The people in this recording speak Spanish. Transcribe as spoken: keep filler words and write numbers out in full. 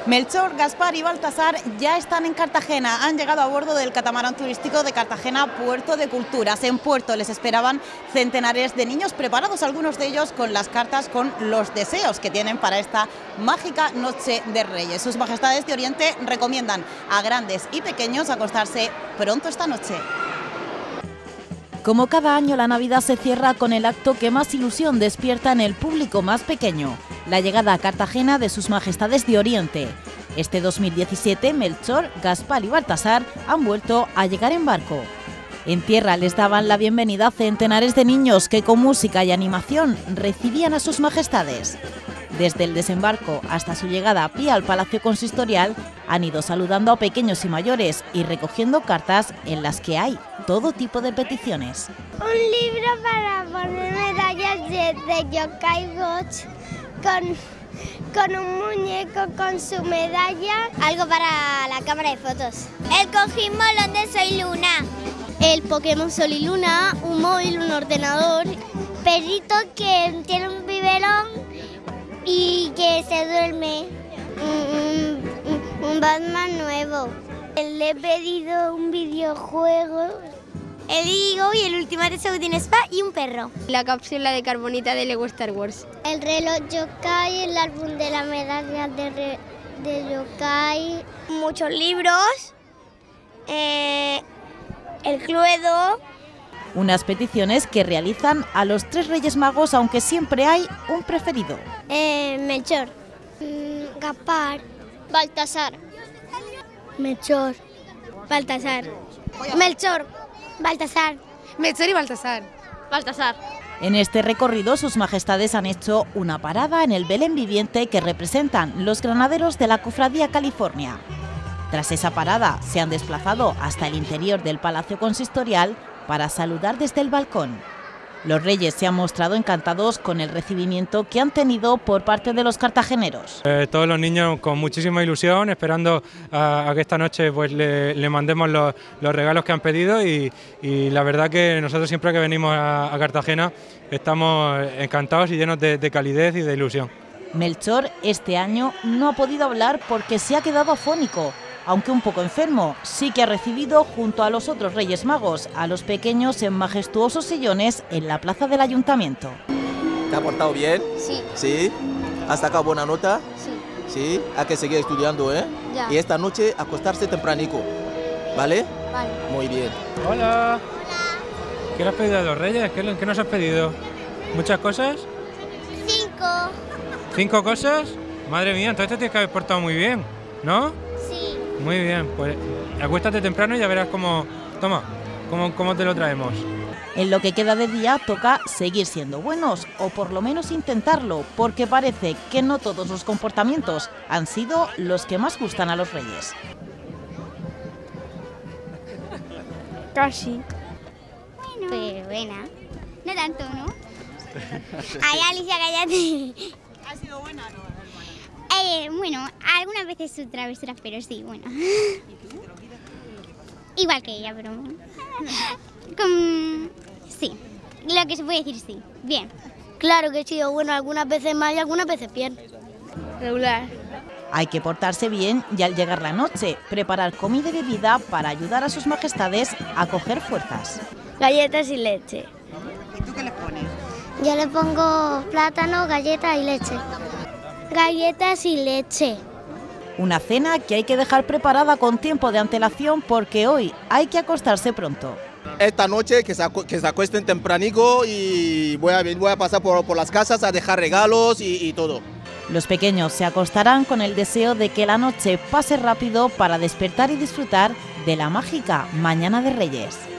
Melchor, Gaspar y Baltasar ya están en Cartagena. Han llegado a bordo del catamarán turístico de Cartagena, Puerto de Culturas. En Puerto les esperaban centenares de niños preparados, algunos de ellos con las cartas con los deseos que tienen para esta mágica noche de Reyes. Sus Majestades de Oriente recomiendan a grandes y pequeños acostarse pronto esta noche. Como cada año, la Navidad se cierra con el acto que más ilusión despierta en el público más pequeño, la llegada a Cartagena de Sus Majestades de Oriente. Este dos mil diecisiete, Melchor, Gaspar y Baltasar han vuelto a llegar en barco. En tierra les daban la bienvenida centenares de niños que con música y animación recibían a Sus Majestades. Desde el desembarco hasta su llegada a pie al Palacio Consistorial, han ido saludando a pequeños y mayores y recogiendo cartas en las que hay todo tipo de peticiones. Un libro para poner medallas de, de Yokai Watch con, con un muñeco con su medalla. Algo para la cámara de fotos. El cojín molón de Soy Luna. El Pokémon Sol y Luna, un móvil, un ordenador. Perrito que tiene un biberón y que se duerme. Un, un, un Batman nuevo. Le he pedido un videojuego. El Igo y el Ultimate Shooting Spa y un perro. La cápsula de carbonita de Lego Star Wars. El reloj Yokai, el álbum de la medalla de, re, de Yokai. Muchos libros. Eh, el Cluedo. Unas peticiones que realizan a los tres Reyes Magos, aunque siempre hay un preferido. Eh, Melchor. Mm, Gaspar. Baltasar. Melchor. Baltasar. Melchor. Baltasar. Melchor y Baltasar. Baltasar. En este recorrido, Sus Majestades han hecho una parada en el Belén viviente que representan los granaderos de la Cofradía California. Tras esa parada, se han desplazado hasta el interior del Palacio Consistorial para saludar desde el balcón. Los reyes se han mostrado encantados con el recibimiento que han tenido por parte de los cartageneros. Eh, todos los niños con muchísima ilusión, esperando a, a que esta noche pues, le, le mandemos los, los regalos que han pedido y, y la verdad que nosotros siempre que venimos a, a Cartagena estamos encantados y llenos de, de calidez y de ilusión. Melchor este año no ha podido hablar porque se ha quedado afónico. Aunque un poco enfermo, sí que ha recibido junto a los otros Reyes Magos a los pequeños en majestuosos sillones en la plaza del Ayuntamiento. ¿Te ha portado bien? Sí. ¿Sí? ¿Has sacado buena nota? Sí. Sí, hay que seguir estudiando, ¿eh? Ya. Y esta noche acostarse tempranico, ¿vale? Vale. Muy bien. Hola. Hola. ¿Qué le has pedido a los reyes? ¿Qué, qué nos has pedido? ¿Muchas cosas? Cinco. ¿Cinco cosas? Madre mía, entonces te tienes que haber portado muy bien, ¿no? Sí. Muy bien, pues acuéstate temprano y ya verás cómo, toma, cómo, cómo te lo traemos. En lo que queda de día toca seguir siendo buenos, o por lo menos intentarlo, porque parece que no todos los comportamientos han sido los que más gustan a los reyes. Casi. Bueno. Pero buena. No tanto, ¿no? Ay, Alicia, cállate. ¿Ha sido buena o no? Eh, bueno, algunas veces sus travesuras, pero sí, bueno. Igual que ella, pero... Con... Sí, lo que se puede decir sí. Bien. Claro que he sido bueno, algunas veces mal y algunas veces bien. Regular. Hay que portarse bien y al llegar la noche, preparar comida y bebida para ayudar a Sus Majestades a coger fuerzas. Galletas y leche. ¿Y tú qué les pones? Yo le pongo plátano, galletas y leche. Galletas y leche. Una cena que hay que dejar preparada con tiempo de antelación porque hoy hay que acostarse pronto. Esta noche que se, acu que se acuesten tempranico y voy a, voy a pasar por, por las casas a dejar regalos y, y todo. Los pequeños se acostarán con el deseo de que la noche pase rápido para despertar y disfrutar de la mágica Mañana de Reyes.